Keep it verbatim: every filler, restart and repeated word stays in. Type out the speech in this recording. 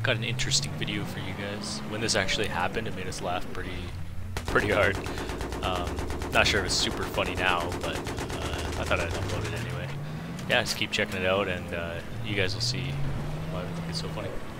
got an interesting video for you guys. When this actually happened, it made us laugh pretty, pretty hard. Um, not sure if it's super funny now, but uh, I thought I'd upload it anyway. Yeah, just keep checking it out, and uh, you guys will see why I think it's so funny.